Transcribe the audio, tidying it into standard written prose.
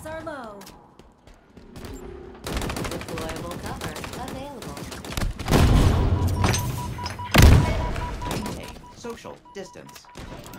Shields are low. Deployable cover available. Maintain social distance.